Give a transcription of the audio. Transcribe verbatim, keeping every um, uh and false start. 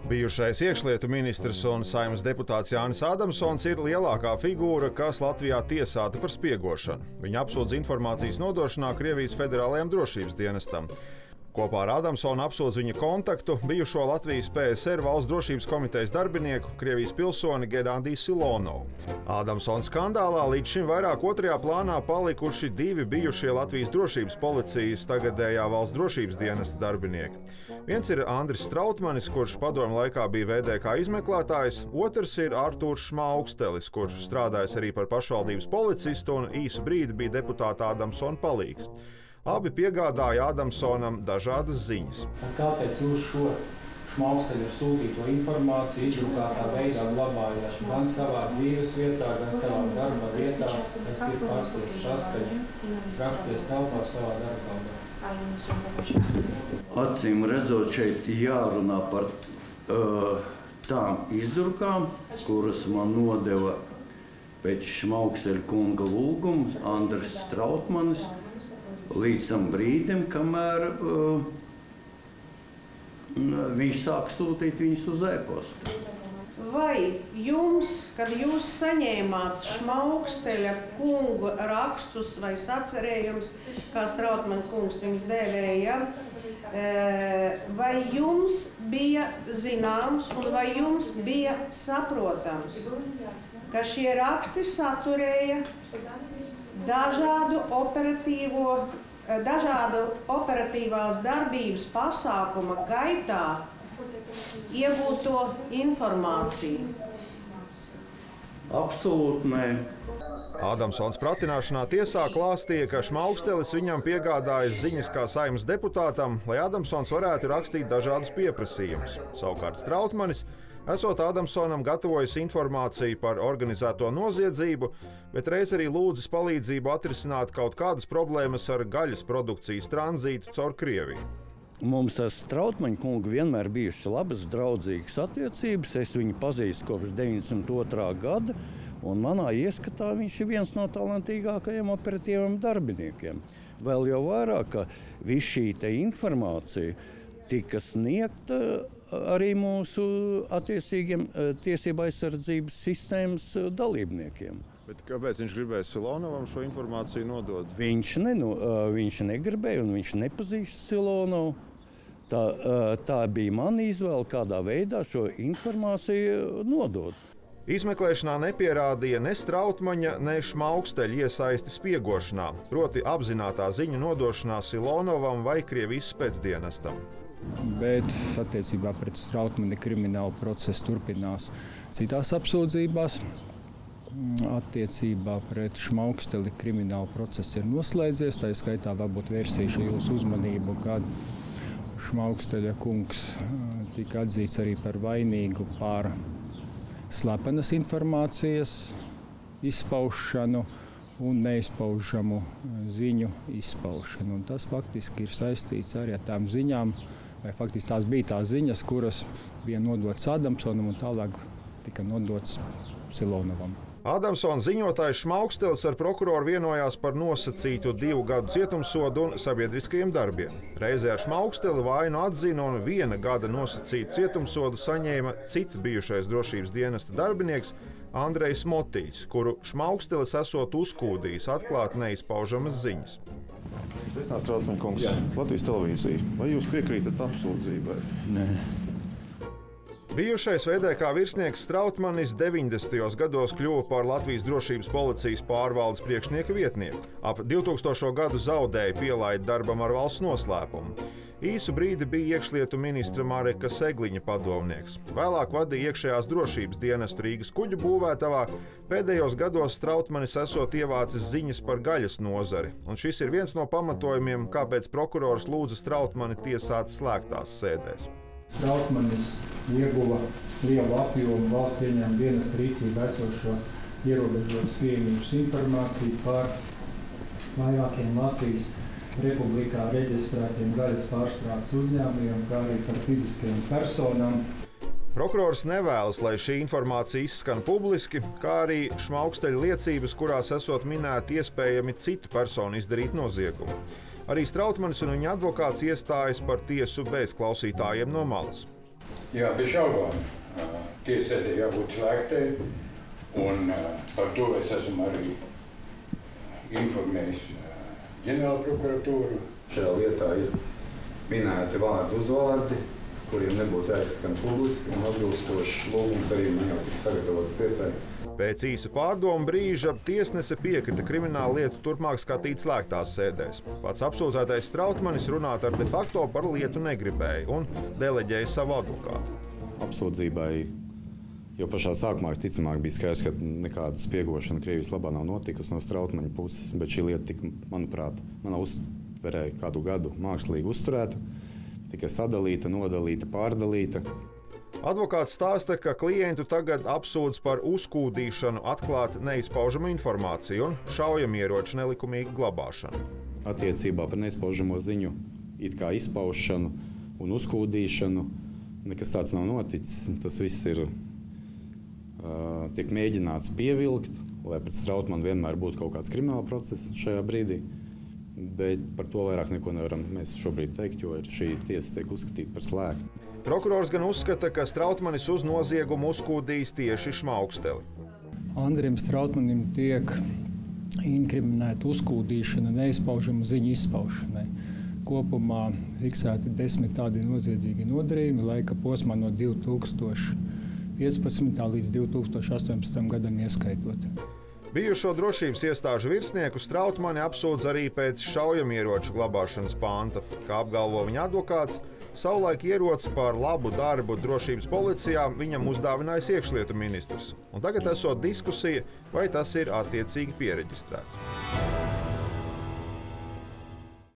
Bijušais iekšlietu ministrs un Saeimas deputāts Jānis Ādamsons ir lielākā figūra, kas Latvijā tiesāta par spiegošanu. Viņa apsūdz informācijas nodošanā Krievijas Federālajam drošības dienestam. Kopā ar Ādamsonu apsūdz viņa kontaktu bijušo Latvijas P S R valsts drošības komitejas darbinieku, Krievijas pilsoni Genadiju Silonovu. Ādamsona skandālā līdz šim vairāk otrajā plānā palikuši divi bijušie Latvijas drošības policijas tagadējā valsts drošības dienesta darbinieki. Viens ir Andris Strautmanis, kurš padomju laikā bija V D K izmeklētājs, otrs ir Artūrs Šmaukstelis, kurš strādājis arī par pašvaldības policistu un īsu brīdi bija deputāta Ādamsona palīgs. Abi piegādāja Ādamsonam dažādas ziņas. Kāpēc jūs šo Šmauksteļa sūtīto informāciju izdrukātā veidā glabājāt gan savā dzīves vietā, gan savā darba vietā? Tas ir pārstāvs tas, ka frakcijas telpā savā darbā. Acīm redzot, šeit jārunā par uh, tām izdrukām, kuras man nodeva pēc Šmauksteļa kunga lūguma Andris Strautmanis, līdz tam brīdim, kamēr uh, viņš sāk sūtīt viņus uz e-pastu. Vai jums, kad jūs saņēmāt Šmauksteļa kunga rakstus vai sacerējumus, kā Strautmanis kungs viņus dēvēja, vai jums bija zināms un vai jums bija saprotams, ka šie raksti saturēja dažādu operatīvo, dažādu operatīvās darbības pasākuma gaitā iegūto informāciju? Absolūti nē. Ādamsons pratināšanā tiesā klāstīja, ka Šmaukstelis viņam piegādājas ziņas kā Saeimas deputātam, lai Ādamsons varētu rakstīt dažādus pieprasījumus. Savukārt Strautmanis esot Ādamsonam gatavojis informāciju par organizēto noziedzību, bet reiz arī lūdzis palīdzību atrisināt kaut kādas problēmas ar gaļas produkcijas tranzītu caur Krieviju. Mums ar Strautmaņa kungu vienmēr bijušas labas, draudzīgas attiecības. Es viņu pazīstu kopš deviņdesmit otrā gada, un manā ieskatā viņš ir viens no talantīgākajiem operatīviem darbiniekiem. Vēl jau vairāk, ka viss šī te informācija tika sniegta arī mūsu attiecīgiem tiesība aizsardzības sistēmas dalībniekiem. Bet kāpēc viņš gribēja Silonovam šo informāciju nodot? Viņš, ne, nu, viņš negribēja un viņš nepazīst Silonovu. Tā, tā bija mana izvēle, kādā veidā šo informāciju nodot. Izmeklēšanā nepierādīja ne Strautmaņa, ne Šmauksteļa iesaisti spiegošanā, proti apzinātā ziņu nodošanā Silonovam vai Krievijas spēcdienestam. Bet attiecībā pret Strautmani krimināla procesa turpinās citās apsūdzībās. Attiecībā pret Šmauksteli krimināla process ir noslēdzies. Tā skaitā varbūt vērsīšu jūsu uzmanību, kad Šmauksteļa kungs tika atzīts arī par vainīgu par slepenas informācijas izpaušanu un neizpaužamu ziņu izpaušanu. Un tas faktiski ir saistīts arī ar tām ziņām, vai faktiski tās bija tās ziņas, kuras bija nodotas Ādamsonam un tālāk tika nodotas Silonovam. Ādamsona ziņotājs Šmaukstelis ar prokuroru vienojās par nosacītu divu gadu cietumsodu un sabiedriskajiem darbiem. Reizē ar Šmauksteli vainu atzina un viena gada nosacītu cietumsodu saņēma cits bijušais drošības dienesta darbinieks Andrejs Motīļs, kuru Šmaukstelis esot uzkūdījis atklāt neizpaužamas ziņas. Sveicināts, Strautmaņa kungs. Jā. Latvijas televīzija. Vai jūs piekrītat apsūdzībai? Nē. Bijušais V D K virsnieks Strautmanis deviņdesmitajos gados kļuva par Latvijas drošības policijas pārvaldes priekšnieka vietnieku. Ap divtūkstošo gadu zaudēja pielaidi darbam ar valsts noslēpumu. Īsu brīdi bija iekšlietu ministra Mareka Segliņa padomnieks. Vēlāk vadīja iekšējās drošības dienestu Rīgas kuģu būvētavā. Pēdējos gados Strautmanis esot ievācis ziņas par gaļas nozari, un šis ir viens no pamatojumiem, kāpēc prokurors lūdza Strautmani tiesāt slēgtās sēdēs. Strautmanis ieguva lielu apjomu valsts ieņēmuma dienesta rīcībā esošo ierobežotas pieejamības informāciju par vairākiem Latvijas Republikā reģistrētiem gaļas pārstrādes uzņēmumiem, kā arī par fiziskajām personām. Prokurors nevēlas, lai šī informācija izskan publiski, kā arī Šmauksteļa liecības, kurās esot minēti iespējami citu personu izdarīt noziegumu. Arī Strautmanis un viņa advokāts iestājas par tiesu bez klausītājiem no malas. Jā, bez šaubām. Tiesēdē jābūt slēgtai, un par to es esmu arī informējis ģenerāla prokuratūru. Šajā lietā ir minēti vārdi uzvārdi, kuriem nebūtu jāizskan publiski, un atbilstošs lūgums arī man jau tika sagatavots tiesai. Pēc īsa pārdomu brīža tiesnese piekrita kriminālu lietu turpmāk skatīt slēgtās sēdēs. Pats apsūdzētais Strautmanis runāt ar de facto par lietu negribēja un deleģēja savu advokātu. Apsūdzībai jau pašā sākumā ticamāk bija skaidrs, ka nekāda spiegošana Krievijas labā nav notikusi no Strautmaņa puses, bet šī lieta tika, manuprāt, manā uztverē kādu gadu mākslīgi uzturēta, tika sadalīta, nodalīta, pārdalīta. Advokāts stāsta, ka klientu tagad apsūdz par uzkūdīšanu, atklāt neizpaužamu informāciju un šaujamieroču nelikumīgu glabāšanu. Attiecībā par neizpaužamo ziņu it kā izpaušanu un uzkūdīšanu nekas tāds nav noticis. Tas viss ir, uh, tiek mēģināts pievilkt, lai pret Strautmanu vienmēr būtu kaut kāds krimināla process šajā brīdī. Bet par to vairāk neko nevaram mēs šobrīd teikt, jo šī tiesa tiek uzskatīta par slēgtu. Prokurors gan uzskata, ka Strautmanis uz noziegumu uzkūdījis tieši šmauksteli. Andrim Strautmanim tiek inkriminēta uzkūdīšana neizpaužamu ziņu izpaušanai. Kopumā fiksēti desmit tādi noziedzīgi nodarījumi laika posmā no divi tūkstoši piecpadsmitā līdz divi tūkstoši astoņpadsmitam gadam ieskaitot. Bijušo drošības iestāžu virsnieku Strautmani apsūdz arī pēc šaujamieroču glabāšanas panta. Kā apgalvo viņa advokāts, savulaik ieroci par labu darbu drošības policijā viņam uzdāvinājis iekšlietu ministrs. Un tagad esot diskusija, vai tas ir attiecīgi piereģistrēts.